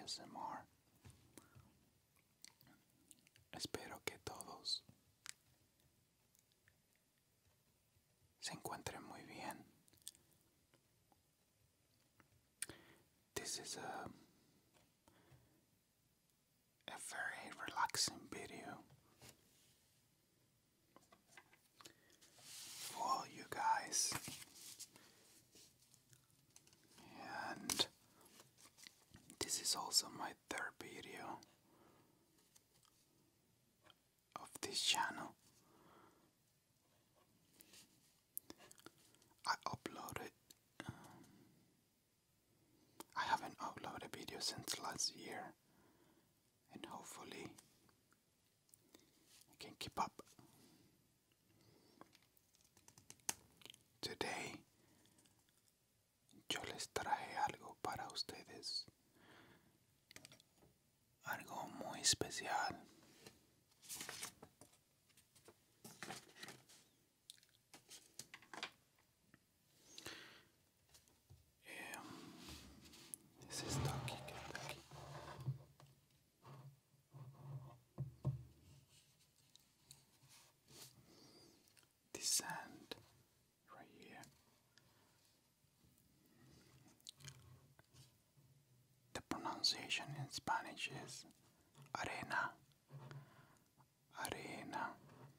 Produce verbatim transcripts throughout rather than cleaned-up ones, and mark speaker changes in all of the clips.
Speaker 1: S M R. Espero que todos se encuentren muy bien. This is a, a very relaxing video for all you guys. And this is also my third video of this channel. I uploaded um, I haven't uploaded a video since last year, and hopefully I can keep up. Today yo les traje algo para ustedes, algo muy especial. Es esto aquí que está aquí. This sand right here. The pronunciation in Spanish is arena. Arena.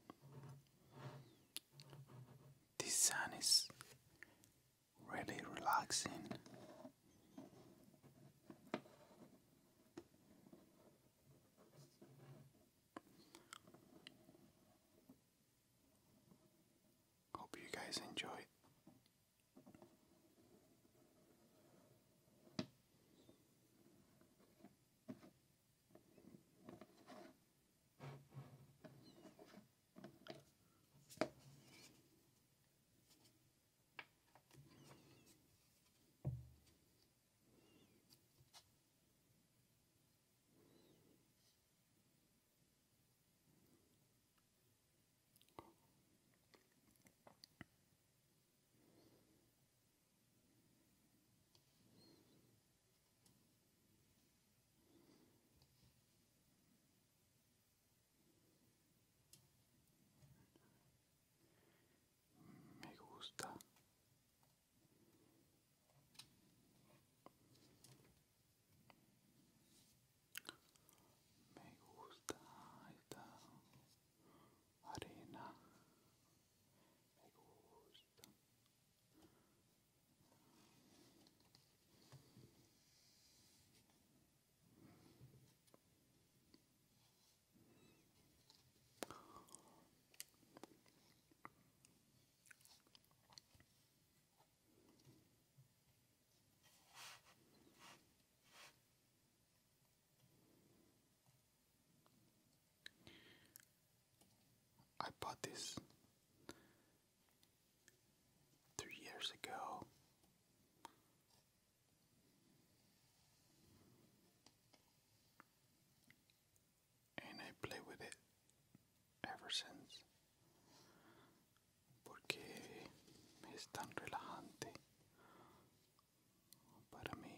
Speaker 1: This sand is really relaxing. Hope you guys enjoy. Me gusta. Me gusta esta arena. Me gusta. I bought this three years ago. And I play with it ever since. Porque es tan relajante para mí.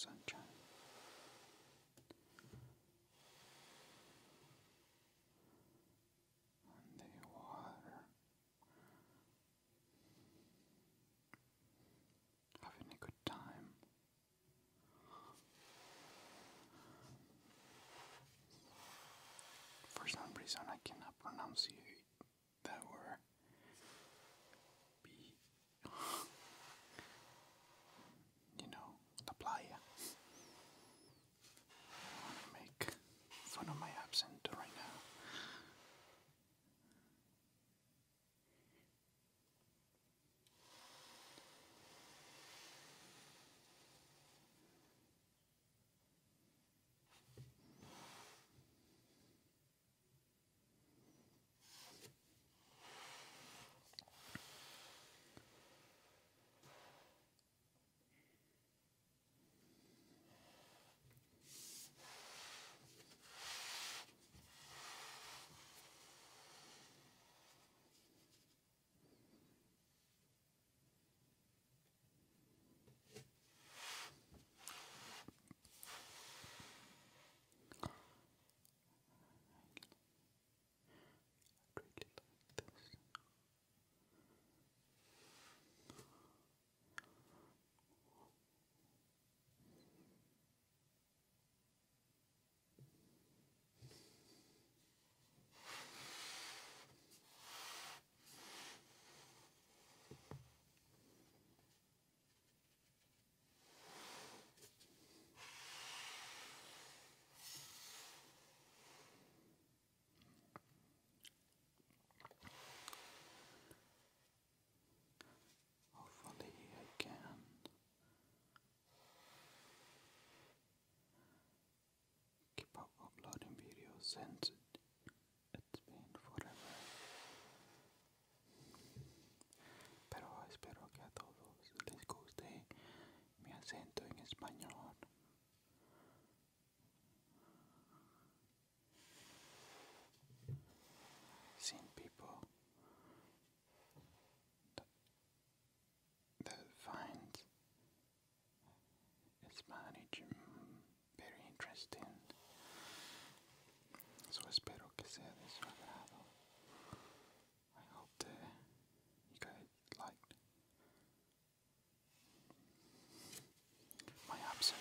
Speaker 1: sunshine. And the water. Having a good time. For some reason I cannot pronounce that word. Be, you know, la playa. I want to make fun of my accent right now. Hopefully I can keep up uploading videos since it's been forever. Pero espero que a todos les guste mi acento en español. Seen people that, that find Spanish mm, very interesting. So espero que sea de su agrado. I hope that you guys liked my accent.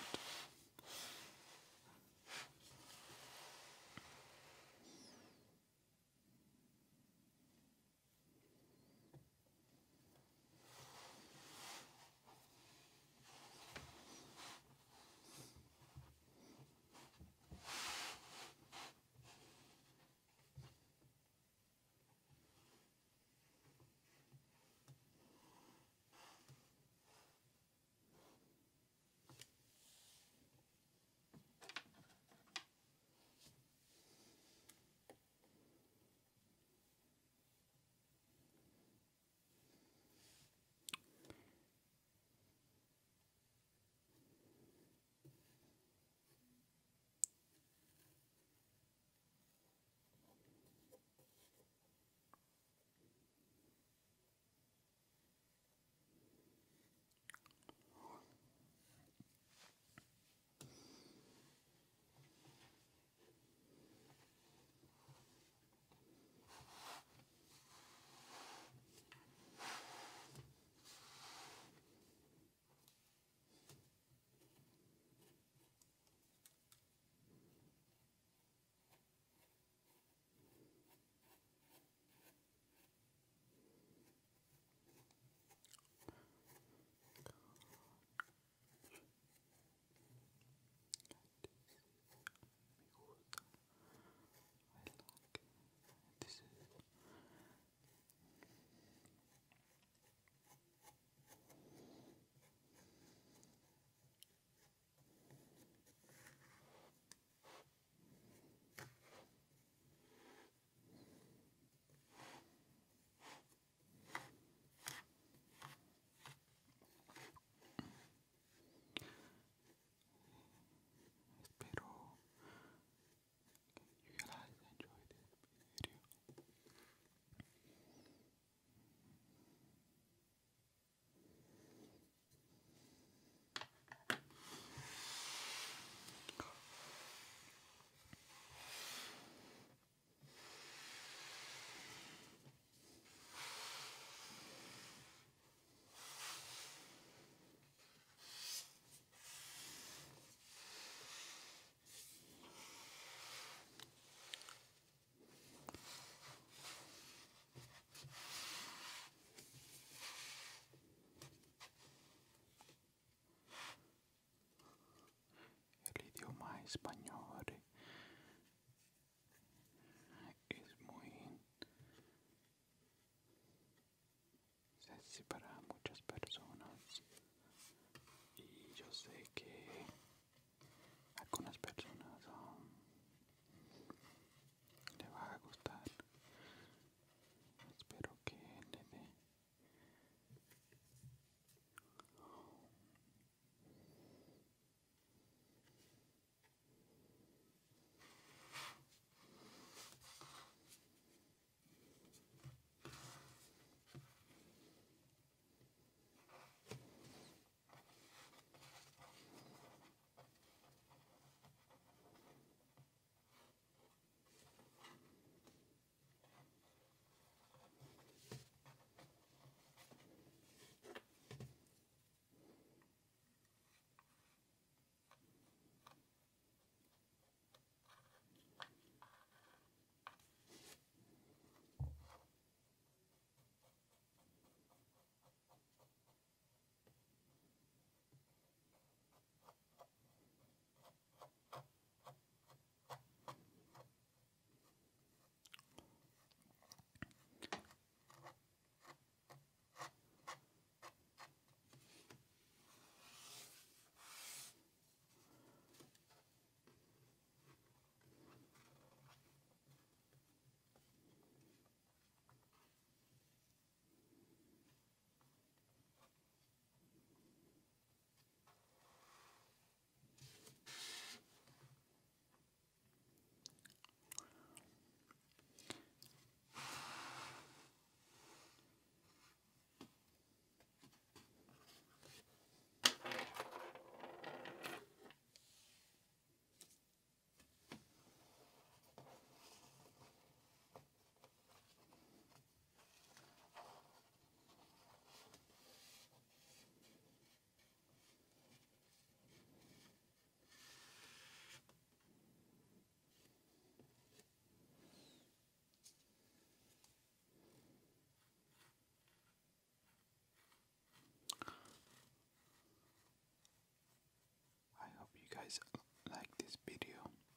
Speaker 1: guys like this video.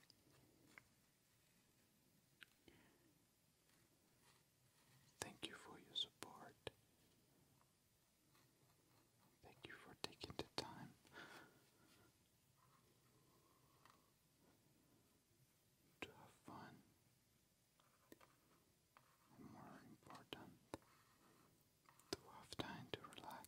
Speaker 1: Thank you for your support. Thank you for taking the time to have fun, and more important, to have time to relax.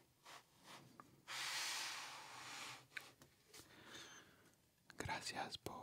Speaker 1: Gracias por